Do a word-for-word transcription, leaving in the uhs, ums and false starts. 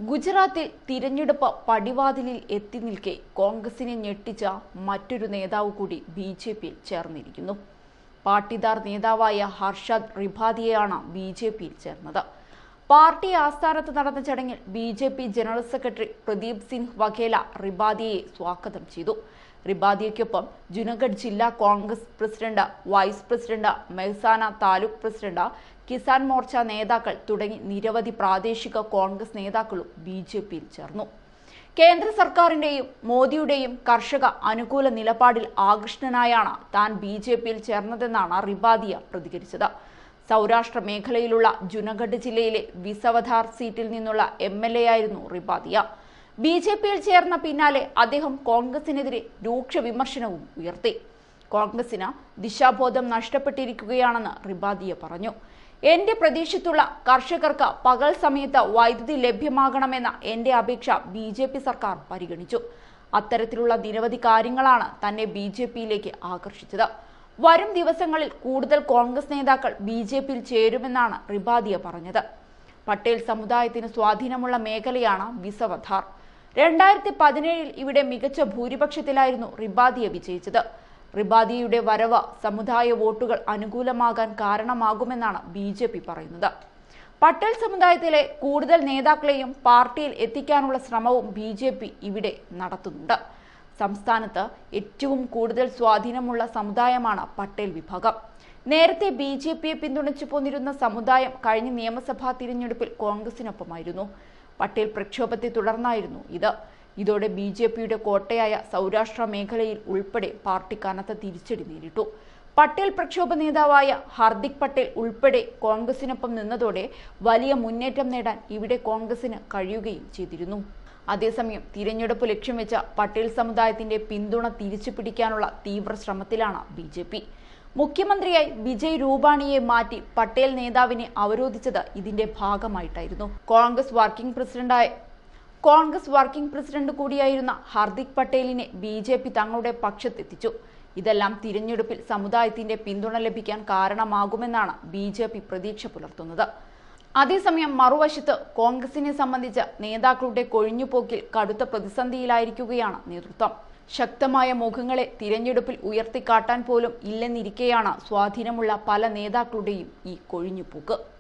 ഗുജറാത്തിൽ തിരഞ്ഞെടുപ്പ് പടിവാതിലിൽ എത്തി നിൽക്കെ കോൺഗ്രസിനെ ഞെട്ടിച്ച മറ്റൊരു നേതാവ് കൂടി ബി ജെ പിയിൽ ചേർന്നിരിക്കുന്നു. പാട്ടിദാർ നേതാവായ ഹർഷദ് റിബാദിയയാണ് ബി ജെ പിയിൽ ചേർന്നത്. പാർട്ടി ആസ്ഥാനത്ത് നടന്ന ചടങ്ങിൽ B J P general secretary Pradeep Singh Vaghela റിബാദിയയെ സ്വാഗതം ചെയ്തു. റിബാദിയയ്ക്കൊപ്പം ജുനഗഡ് ജില്ലാ Congress president, vice president, Mehsana taluk president, Kisan Morcha നേതാക്കൾ തുടങ്ങി നിരവധി പ്രാദേശിക കോൺഗ്രസ് നേതാക്കളും ബി ജെ പിയിൽ ചേർന്നു. കേന്ദ്ര സർക്കാരിന്റെയും മോദിയുടെയും കർഷക അനുകൂല നിലപാടിൽ ആകൃഷ്ടനായാണ് താൻ ബി ജെ പിയിൽ ചേർന്നതെന്നാണ് റിബാദിയ പ്രതികരിച്ചത്. സൗരാഷ്ട്ര മേഖലയിലുള്ള ജുനഗഡ് ജില്ലയിലെ വിസവധാർ സീറ്റിൽ നിന്നുള്ള എം എൽ എ ആയിരുന്നു റിബാദിയ. ബി ജെ പിയിൽ ചേർന്ന പിന്നാലെ അദ്ദേഹം കോൺഗ്രസിനെതിരെ രൂക്ഷ വിമർശനവും ഉയർത്തി. കോൺഗ്രസിന് ദിശാബോധം നഷ്ടപ്പെട്ടിരിക്കുകയാണെന്ന് റിബാദിയ പറഞ്ഞു. എന്റെ പ്രദേശത്തുള്ള കർഷകർക്ക് പകൽ സമയത്ത് വൈദ്യുതി ലഭ്യമാകണമെന്ന എന്റെ അപേക്ഷ ബി ജെ പി സർക്കാർ പരിഗണിച്ചു. അത്തരത്തിലുള്ള നിരവധി കാര്യങ്ങളാണ് തന്നെ ബി ജെ പിയിലേക്ക് ആകർഷിച്ചത്. വരും ദിവസങ്ങളിൽ കൂടുതൽ കോൺഗ്രസ് നേതാക്കൾ ബി ജെ പിയിൽ ചേരുമെന്നാണ് റിബാദിയ പറഞ്ഞത്. പട്ടേൽ സമുദായത്തിന് സ്വാധീനമുള്ള മേഖലയാണ് വിസവധാർ. രണ്ടായിരത്തി പതിനേഴിൽ ഇവിടെ മികച്ച ഭൂരിപക്ഷത്തിലായിരുന്നു റിബാദിയ വിജയിച്ചത്. റിബാദിയയുടെ വരവ് സമുദായ വോട്ടുകൾ അനുകൂലമാകാൻ കാരണമാകുമെന്നാണ് ബി ജെ പി പറയുന്നത്. പട്ടേൽ സമുദായത്തിലെ കൂടുതൽ നേതാക്കളെയും പാർട്ടിയിൽ എത്തിക്കാനുള്ള ശ്രമവും ബി ജെ പി ഇവിടെ നടത്തുന്നുണ്ട്. സംസ്ഥാനത്ത് ഏറ്റവും കൂടുതൽ സ്വാധീനമുള്ള സമുദായമാണ് പട്ടേൽ വിഭാഗം. നേരത്തെ ബി ജെ പിയെ പിന്തുണച്ചു പോന്നിരുന്ന സമുദായം കഴിഞ്ഞ നിയമസഭാ തിരഞ്ഞെടുപ്പിൽ കോൺഗ്രസിനൊപ്പമായിരുന്നു. പട്ടേൽ പ്രക്ഷോഭത്തെ തുടർന്നായിരുന്നു ഇത്. ഇതോടെ ബി ജെ പിയുടെ കോട്ടയായ സൗരാഷ്ട്ര മേഖലയിൽ ഉൾപ്പെടെ പാർട്ടി കനത്ത തിരിച്ചടി നേരിട്ടു. പട്ടേൽ പ്രക്ഷോഭ നേതാവായ ഹാർദിക് പട്ടേൽ ഉൾപ്പെടെ കോൺഗ്രസിനൊപ്പം നിന്നതോടെ വലിയ മുന്നേറ്റം നേടാൻ ഇവിടെ കോൺഗ്രസിന് കഴിയുകയും ചെയ്തിരുന്നു. അതേസമയം തിരഞ്ഞെടുപ്പ് ലക്ഷ്യം വെച്ച പട്ടേൽ സമുദായത്തിന്റെ പിന്തുണ തിരിച്ചു പിടിക്കാനുള്ള തീവ്ര ശ്രമത്തിലാണ് ബി ജെ പി. മുഖ്യമന്ത്രിയായി വിജയ് രൂപാണിയെ മാറ്റി പട്ടേൽ നേതാവിനെ അവരോധിച്ചത് ഇതിന്റെ ഭാഗമായിട്ടായിരുന്നു. കോൺഗ്രസ് വർക്കിംഗ് പ്രസിഡന്റായ കോൺഗ്രസ് വർക്കിംഗ് പ്രസിഡന്റ് കൂടിയായിരുന്ന ഹാർദിക് പട്ടേലിനെ ബി ജെ പി തങ്ങളുടെ പക്ഷത്തെത്തിച്ചു. ഇതെല്ലാം തിരഞ്ഞെടുപ്പിൽ സമുദായത്തിന്റെ പിന്തുണ ലഭിക്കാൻ കാരണമാകുമെന്നാണ് ബി ജെ പി പ്രതീക്ഷ പുലർത്തുന്നത്. അതേസമയം മറുവശത്ത് കോൺഗ്രസിനെ സംബന്ധിച്ച നേതാക്കളുടെ കൊഴിഞ്ഞുപോക്കിൽ കടുത്ത പ്രതിസന്ധിയിലായിരിക്കുകയാണ് നേതൃത്വം. ശക്തമായ മുഖങ്ങളെ തിരഞ്ഞെടുപ്പിൽ ഉയർത്തിക്കാട്ടാൻ പോലും ഇല്ലെന്നിരിക്കെയാണ് സ്വാധീനമുള്ള പല നേതാക്കളുടെയും ഈ കൊഴിഞ്ഞുപോക്ക്.